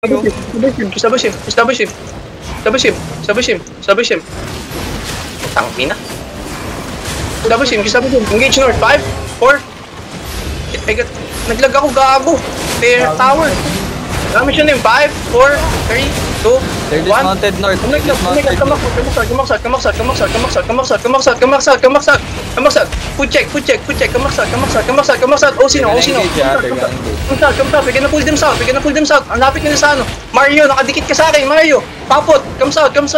Establish him. Tangina. Establish him. Engage north. 5, 4. Shit, I got... Naglag ako, gago. Fair tower. Damage yun yung 5, 4, 3, 2, 1. Mounted north. Kamaksak. Food check. Kamaksak. Oh, sino? Kamaksak. We're gonna pull them south. Ang lapit nila sa ano. Mario, nakadikit ka sa akin, Mario. Papot. Come south. Come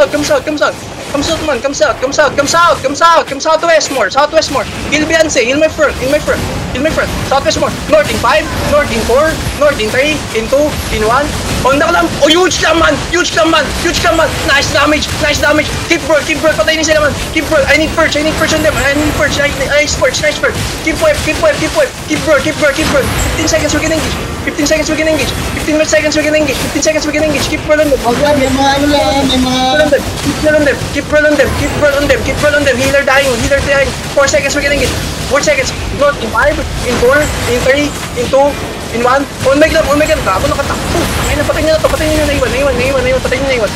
southwest more. Heal Beyonce. Heal my front. Southwest more. North in 5, north in 4, north in 3, in 2, in 1. On the lamp. Oh, huge clam man. Nice damage. Keep bro. Patay niya sila man. Keep bro. I need perch on them. Nice perch. Keep wave. Keep bro. 15 seconds we can engage. 15 seconds we can engage. Keep bro on them. Keep roll on them. Healer dying. 4 seconds we can engage. 4 seconds. North in 5, in 4, in 3, in 2, in 1. On my gram. Gago nakatakbo. Ay, napatay niyo na to. Patay niyo na iwan.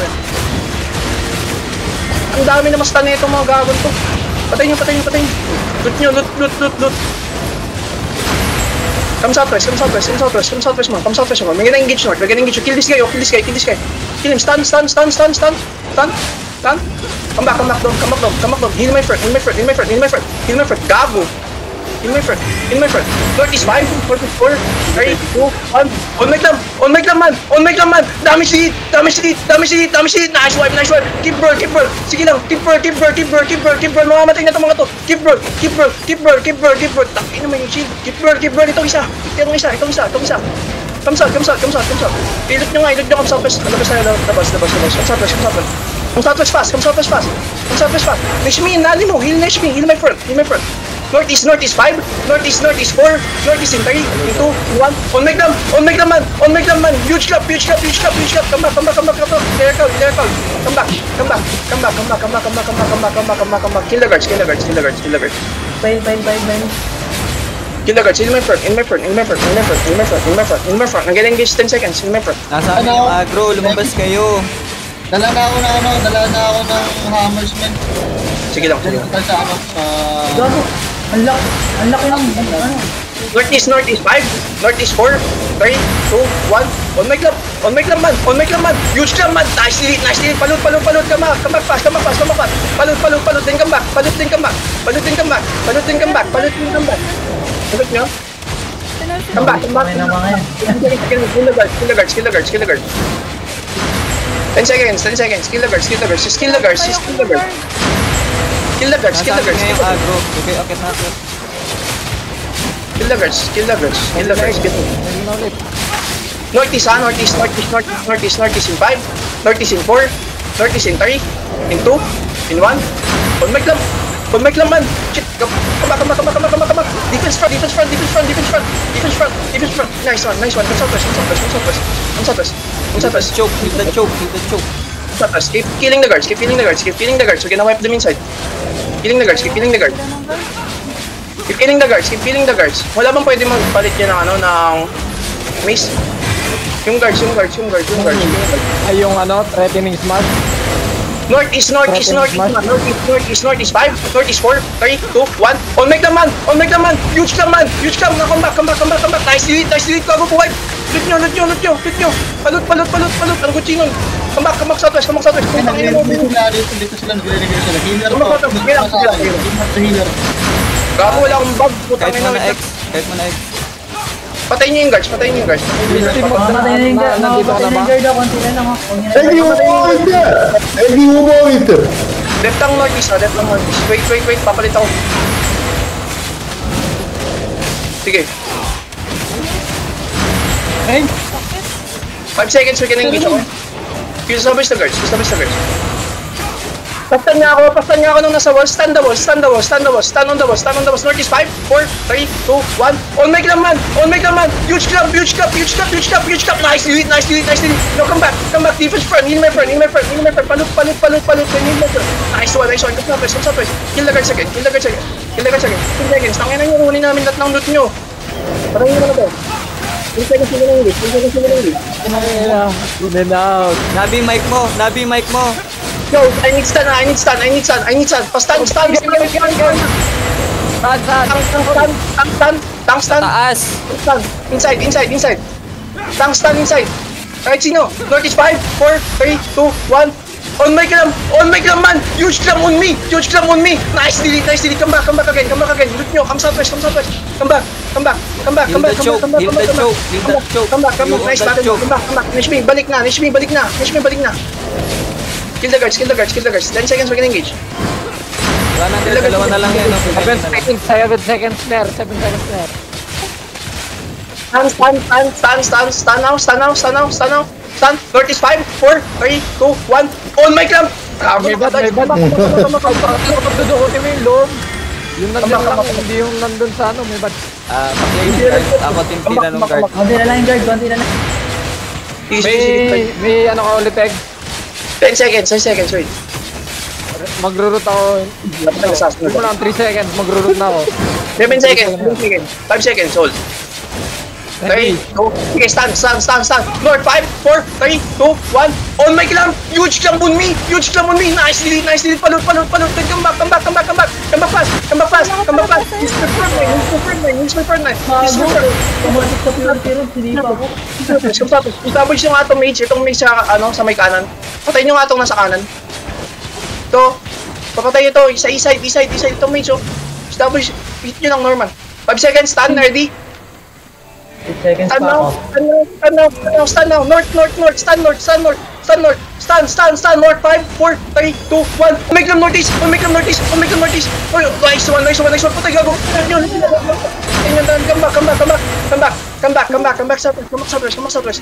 Ang dami na mas tanay itong mga gagon to. Patay niyo. Loot niyo. Come southwest mo. We're gonna engage north. Kill this guy. Kill him. Stun. Come back down. Heal my front. Gago. In my front. North is 5, 4, 3, 2, 1. On my clam man. Damage hit. Nice wipe. Keep bro. Sige lang. Keep bro. Mamamatay na itong mga to. Keep bro. Takin naman yung shield. Keep bro. Itong isa. Come south. Ilot nyo nga. Come southwest. Labas. Come southwest fast. Next me, nali mo. Heal my front. Northeast 5, northeast 4, northeast in 3, in 2, in 1. On my clam man. Huge clap. Come back. Clear call. Come back. Kill the guards. Fine. Kill the guards. In my front. I'm getting engaged 10 seconds. In my front. Nasa amin yung agro, lumabas kayo. Dala na ako ng hammersman. Sige lang. Gago. Ang laki ng Northeast 5, northeast 4, 3, 2, 1. On my clam man. Huge clam man. Nice delete. Palud. Come back fast. Palud. Then come back. Palud din come back. Palud nyo. Come back. Kill the guards. 10 seconds. Kill the guards. Just kill the guards. Kill the guards. Nasa amin yung agro. Okay, natin. Kill the guards. Northeast in 5, northeast in 4, northeast in 3, in 2, in 1. On my clam man. Shit. Come back. Defense front. Nice one. Come southwest. Choke. Keep killing the guards. We're gonna wipe them inside. Keep killing the guards. Wala bang pwede magpalit yan ng mace? Yung guards. Ay, yung threatening smash. Northeast 5, northeast 4, 3, 2, 1. On my clam man. Huge clam. Come back. Nice delete. Gago po wipe. Loot nyo. Palud. Ang gutsinon. Come back southwest. Dito sila healer to. Gago, wala akong bug. Kahit mo na X. Patayin niyo yung guards. Patay na yung guard. Konti na lang. Left ang northeast. Wait. Papalit ako. Sige. 5 seconds we can engage ako. Establish the guards. Pastan niya ako nung nasa wall. Stand on the walls. Northeast 5, 4, 3, 2, 1. On my clam man. Huge clap. Nice delete. No, come back. Defense front. Heal my front. Palud. Nice one. Come southwest. Kill the guards again. 10 seconds. Tangin na nyo. Kunin namin lahat ng loot nyo. Parang yun na to. 10 seconds to engage. 10 seconds to engage. In and out. Nabi mic mo. Nabi mic mo. Yo, I need stun. Pa-stun. Tank stun. Taas. Stun. Inside. Tank stun inside. Right, sino? Northeast 5, 4, 3, 2, 1. On my clam, man! Huge clam on me! Nice delete. Come back again. Loot nyo, come southwest. Come back. Heal the choke. Come back. Nice battle. Come back. Nishmi, balik na. Kill the guards. 10 seconds, we can engage. Wala na, dalawa na lang yan. 7 seconds there. Stand now. Northeast 5, 4, 3, 2, 1. On my clam! May bad. Dudukutin mo yung loob. Yung nandun lang, hindi yung nandun sa ano, may bad. Paklay ng guard. Ako tintina ng guard. Konti na lang yung guard, konti na lang. May ano ka ulit, Egg? 10 seconds, wait. Magro-root ako. Hindi mo lang 3 seconds, magro-root na ako. 7 seconds, 5 seconds, hold. 3, 2, okay, stand. North 5, 4, 3, 2, 1. On my clam! Huge clam on me! Nice delete. Palot. Then come back fast. Use my front line. Pumatik sa pero hindi pa ako. Establish yung atong mage sa may kanan. Patayin yung atong nasa kanan. Ito. Papatay ito. East side. Itong mage, oh. Establish. Hit nyo lang normal. 5 seconds. Stand, ready. 8 seconds pa ako. Stand now. North. Stand. North 5, 4, 3, 2, 1. Make them northeast. Oh, nice one. Patay gago. Come back. Southwest.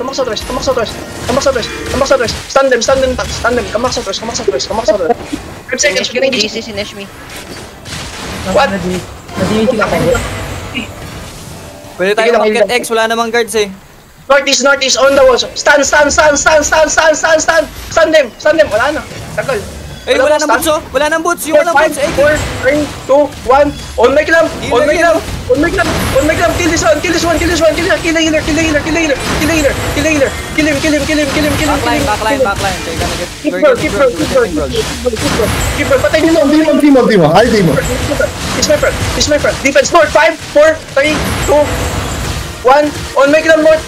Stand them. Come back southwest. 5 seconds. Getting GC si Neshmi. What? Nag-iisip ako. Pwede tayo market X. Wala namang guards eh. Northeast on the walls. Stand them. Wala na. Tagal. Eh, wala nang boots oh. Wala nang boots. Yung walang boots. 4, 3, 2, 1. On my clam. Kill this one. Kill the healer. Kill him. Backline. They're gonna get... Keep bro. Patay nyo. Dimo. Ay, Dimo. It's my friend. Defense north. 5, 4, 3, 2, 1. On make them north.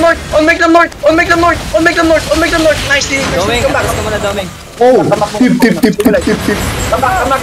Nice. Doming, Come back. atas ka muna, Doming. Oh, tip. Come back.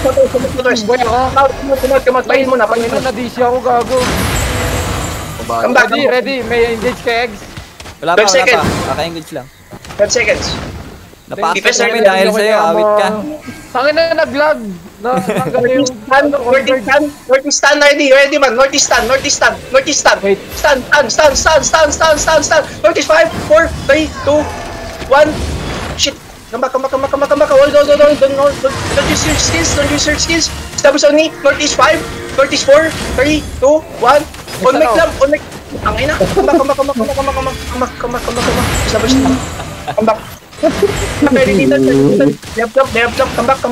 Come out. Pahin mo na. Na-DC ako, gago. Come back. Ready. May engage kay Eggs. Wala pa. 12 seconds. Kaka-engage lang. 10 seconds. Napa-access namin dahil sa'yo. Awit ka. Tangin na nag-lag. Natanggal yung... Northeast stand ready man. Northeast stand. Wait. Stand. Northeast 5, 4, 3, 2, 1. Shit. Come back. Hold. Don't use your skills. Establish on me. Northeast 5, Northeast 4, 3, 2, 1. On my clam. Ang ina. Come back. Establish na. Come back. Ready dito. They have block. Come back.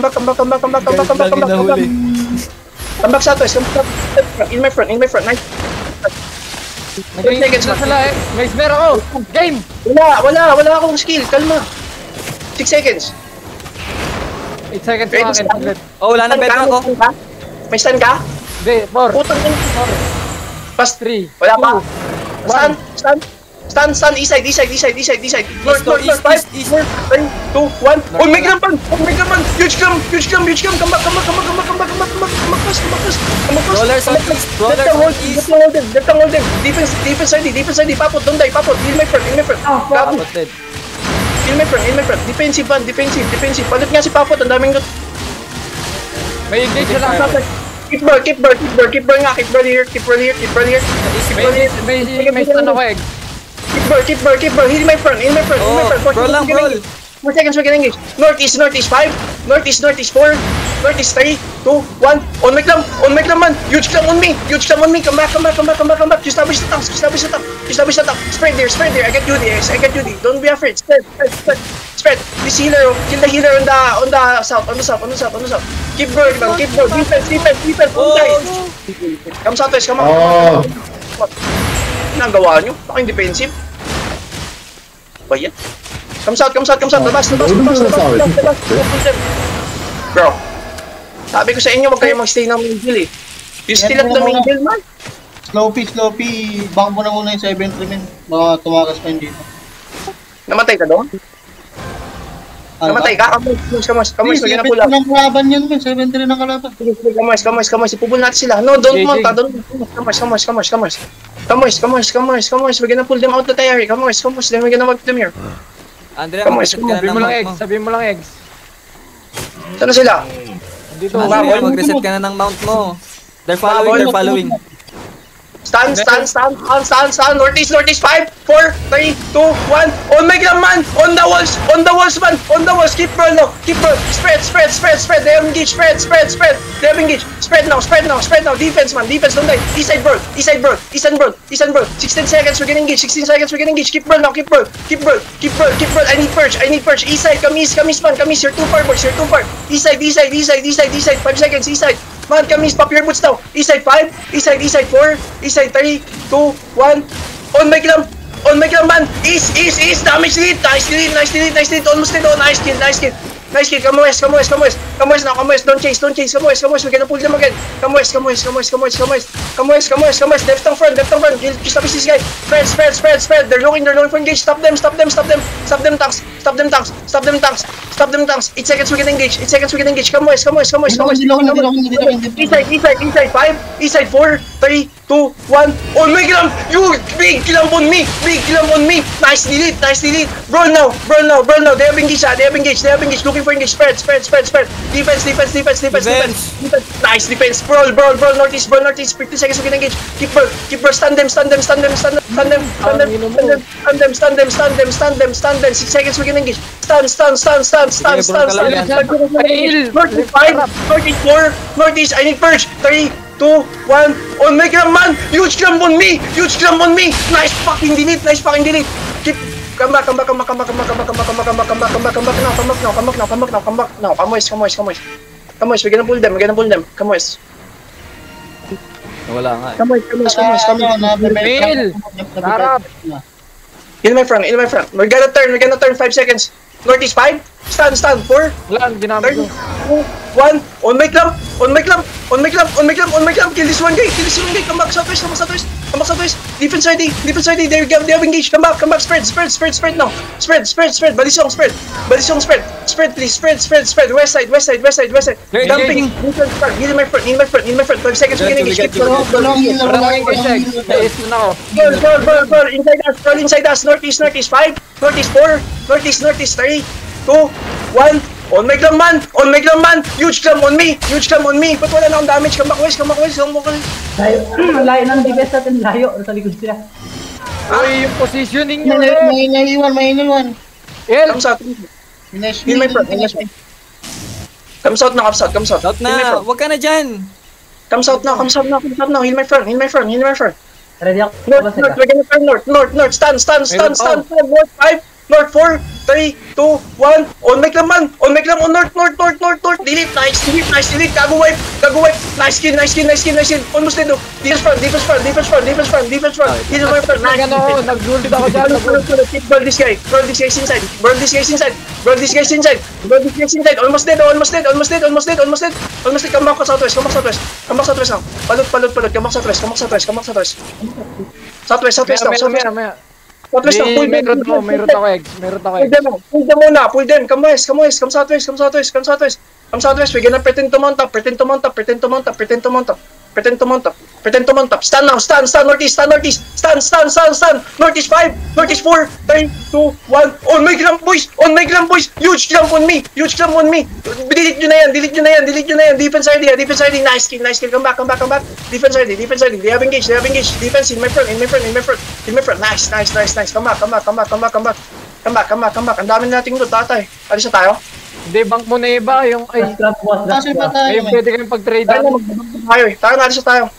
Come back sa to. In my front. Nice. Nag-engage na sila eh. May snare ako. Game! Wala akong skill. Kalma. 6 seconds. 8 seconds pa akin. Saglit. Oh, wala nang bedrock ko. May stand ka? Hindi, 4. Putang ina. Pas 3. Wala pa. Stand. East side. North. 5, 4, 3, 2, 1. Oh, make them pan. Huge clam. Come back. Roller southeast. Left hold them. Defense side. Papot. Don't die. Heal my friend. Tapos dead. Heal my friend. Defensive. Palit nga si Papot. Ang daming loot. May engage na lang. Keep bro nga. Keep bro here. May stun ako Egg. Keep bro. Heal my friend. Roll lang, roll. 4 seconds, we can engage. Northeast 5. Northeast 4. Northeast 3, 2, 1. On my clam man. Huge clam on me. Come back. Establish the top. Spread there. I get you there. Don't be afraid. Spread. This healer. Kill the healer on the south. Keep bro. Defense. Don't die. Come southwest. Come on. Nagawa nyo? Baka yung defensive. Ba yan? Comes out. Labas. Bro, sabi ko sa inyo, wag kayo mag-stay ng middle eh. You still at the middle, man. Slow-P. Bang mo na muna yung 7-3 men. Baka tumakas pa yun dito. Namatay ka doon? Namatay ka? Kamoys, lagyan na pula. 7-3 ng kalaban yan men. 7-3 ng kalaban. Kamoys, ipupul natin sila. No, don't mount, Kamoys, we're gonna pull them out the tire. Kamoys, then we're gonna work them here. Andrea, Come on, mag-reset ka na ng mount mo. Sabihin mo lang eggs. Saan na sila? Dito. Andrea, mag-reset ka na ng mount mo. They're following. Stand. Northeast, 5, 4, 3, 2, 1. On my ground, man. On the walls, man. On the walls. Keep roll now. Spread. They have engaged. Spread. They have engaged. Spread now. Defense, man. Don't die. East side, bro. 16 seconds, we're getting engaged. Keep roll now. Keep roll. I need purge. East side, come east, man. You're too far, boys. East side. 5 seconds, east side. Man, come east, pop your boots now. East side 5, east side 4, east side 3, 2, 1. On my gram, man. East. Damage lead. Nice lead. Almost dead. Oh, nice kill. Come west. Don't chase. We're gonna pull them again. Come west. Left on front. Kill, stop this guy. Spread. They're looking for engage. Stop them, tanks. 8 seconds we can engage. Come west. East side 5, east side 4, 3, 2, 1. Oh my god, you big kill on me. Nice delete. Brawl now. They have engaged. Looking for engage. Spread. Defense. Nice defense. Brawl northeast. 50 seconds we can engage. Keep brawl. Stun them. 6 seconds we can engage. Stun. 34, northeast. I need purge. 3, 2, 1. On my gram, man. Huge clamp on me. Nice fucking delete. Keep. Come back now. Come back now. Come west. We're gonna pull them. Come west. Wala nga. Come west. Mail. Harap. In my front. We're gonna turn 5 seconds. Northeast 5. Stand. 4. Wala, ginamit ko. 1. On my clamp. Kill this one guy. Come back southwest. Defense ready. They have engaged. Come back. Spread now. Spread. Balisong spread. Spread please. Spread. West side. Dumping. Heal in my front. 5 seconds we can engage. Keep going. Naisip na ako. Roll. Inside us. Northeast 5. Northeast 4. Northeast 3. 2, 1. On my gram, man. Huge clamp on me. Ba't wala na akong damage? Come back west. Layo ng defense natin, layo. Sa likod sila. Uy, yung positioning nyo. May iniwan. El, Come south. Heal my front. Come south now. Out na, wag ka na dyan. Come south now. Heal my front. Ready ako. North. We're gonna turn north. Stand. North 5. North 4, 3, 2, 1. On my clam, man. On north. Delete. Nice delete. Gago wipe. Nice kill. Almost dead. Defense front. Heal my front. Nice. nag-gold ako dyan. Burn this guys inside. Almost dead. Come back southwest now. Palot. Come back southwest. Southwest now. Maya. Southwest now. Pull them. Meron ako eggs. Pull them muna. Come west. Come southwest. We're gonna pretend to mount up. Stand now. Stand northeast. Stand. Northeast 5. Northeast 4. 3, 2, 1. On my gram, boys. Huge clamp on me. Delete nyo na yan. Defense ID. Nice kill. Come back. Defense ID. They have engaged. Defense in my front. Nice. Come back. Ang dami nating loot, tatay. Alis na tayo. Hindi, bank mo na iba. Yung, ay, Kasi pa tayo. ayun, pwede kayong pag-trade. Tayo, alis na tayo.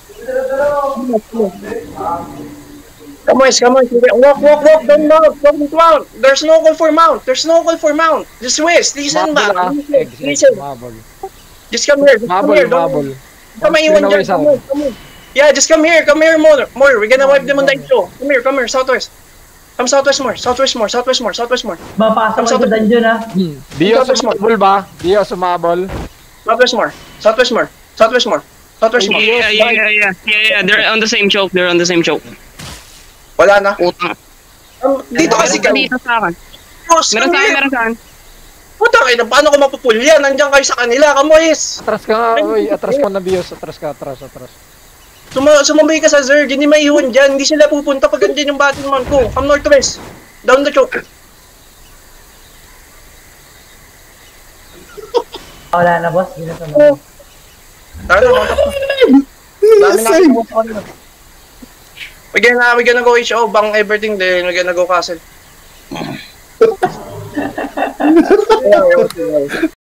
Come on. Walk, don't mount. There's no call for mount. Just west, listen back. Listen. Just come here. Mabol. Come on, iwan dyan. Come on. Yeah, just come here more. We're gonna wipe them on the intro. Come here, southwest. Come southwest more. Mapasok ko sa dungeon ha. Dio sumabol ba? Dio sumabol. Southwest more. Yeah. They're on the same choke. Wala na. Utang. Dito kasi kami. Dito sa akin. Meron saan. Putang ina, paano ko mapupulyan? Nandiyan kayo sa kanila, kamoys. Atras ka nga, oy. Atras mo na Bios. Atras. Sumabay ka sa Zerg, hindi maiiwan dyan. Hindi sila pupunta pag andyan yung battleman ko. Come northwest. Down the choke. Wala na boss, hindi na sumabay. Tara, montak na. Dami na ako sa kanila. We're gonna go HO, bang everything, then we're gonna go castle.